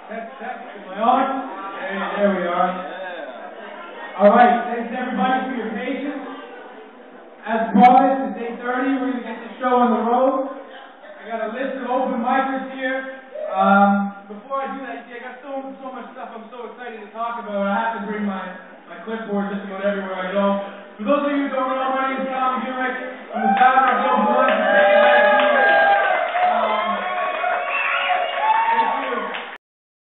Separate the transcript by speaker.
Speaker 1: Am I on? There we are. All right, thanks everybody for your patience. As promised, it's 8:30. We're going to get the show on the road. I got a list of open micers here. Before I do that, see, I got so much stuff I'm so excited to talk about. I have to bring my clipboard just about everywhere I go. For those of you who don't know, my name is Tomy Bewick. I'm the founder of O.M.R.E.